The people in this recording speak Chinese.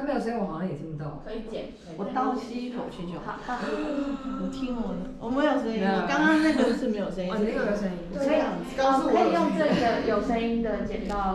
没有声音，我好像也听不到。 可以剪。 我倒吸一口气就好。 好。 我听我没有声音，我刚刚那个是没有声音。 哦，你那个有声音。 可以用这个有声音的剪到